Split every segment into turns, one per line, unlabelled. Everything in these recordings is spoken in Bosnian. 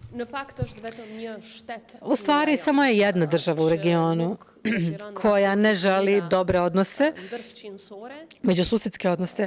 U stvari, samo je jedna država u regionu koja ne želi dobre odnose, međususjedske odnose,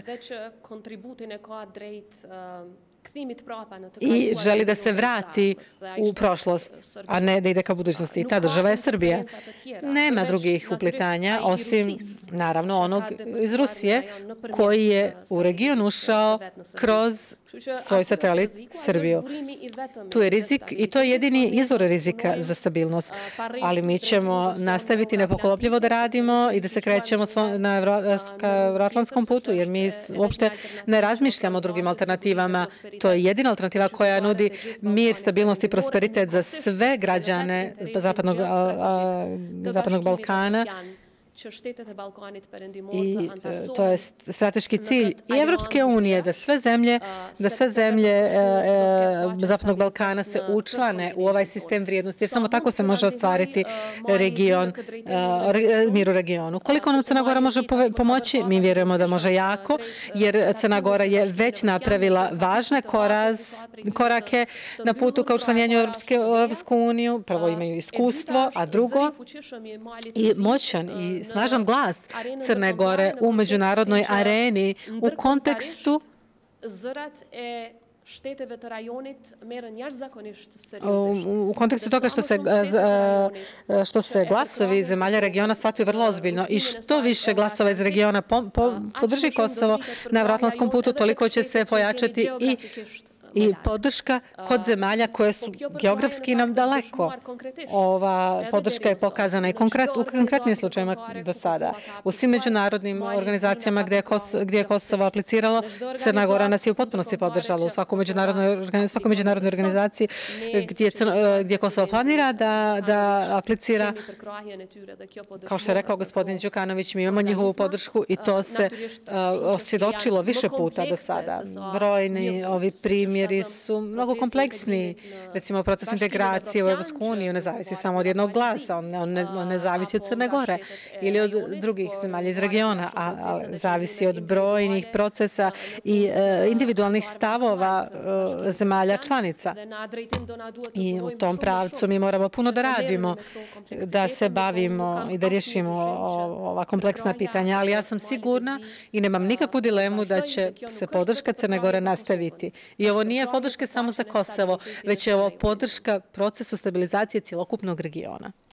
i želi da se vrati u prošlost, a ne da ide ka budućnosti. I ta država je Srbija. Nema drugih uplitanja, osim, naravno, onog iz Rusije, koji je u region ušao kroz svoj satelit Srbiju. Tu je rizik i to je jedini izvor rizika za stabilnost. Ali mi ćemo nastaviti nepokolopljivo da radimo i da se krećemo na evroatlantskom putu, jer mi uopšte ne razmišljamo o drugim alternativama. To je jedina alternativa koja nudi mir, stabilnost i prosperitet za sve građane Zapadnog Balkana. I to je strateški cilj i Evropske unije da sve zemlje Zapadnog Balkana se učlane u ovaj sistem vrijednosti, jer samo tako se može ostvariti mir u regionu. Koliko nam Crna Gora može pomoći? Mi vjerujemo da može jako, jer Crna Gora je već napravila važne korake na putu ka učlanjenju Evropsku uniju. Prvo imaju iskustvo, a drugo i moćan i snažan glas Crne Gore u međunarodnoj areni u kontekstu toga što se glasovi zemalja regiona shvataju vrlo ozbiljno i što više glasova iz regiona podrži Kosovo na evroatlantskom putu, toliko će se pojačati i podrška kod zemalja koje su geografski nam daleko. Ova podrška je pokazana i u konkretnim slučajima do sada. U svim međunarodnim organizacijama gdje je Kosovo apliciralo, Crna Gora nas je u potpunosti podržala. U svakoj međunarodnoj organizaciji gdje Kosovo planira da aplicira, kao što je rekao gospodin Đukanović, mi imamo njihovu podršku i to se osvjedočilo više puta do sada. Brojni ovi primjeri su mnogo kompleksniji. Recimo, proces integracije u Evropsku uniju ne zavisi samo od jednog glasa, on ne zavisi od Crne Gore ili od drugih zemalja iz regiona, a zavisi od brojnih procesa i individualnih stavova zemalja članica. I u tom pravcu mi moramo puno da radimo, da se bavimo i da rješimo ova kompleksna pitanja, ali ja sam sigurna i nemam nikakvu dilemu da će se podrška Crne Gore nastaviti. I ovo nije podrška samo za Kosovo, već je ovo podrška procesu stabilizacije cjelokupnog regiona.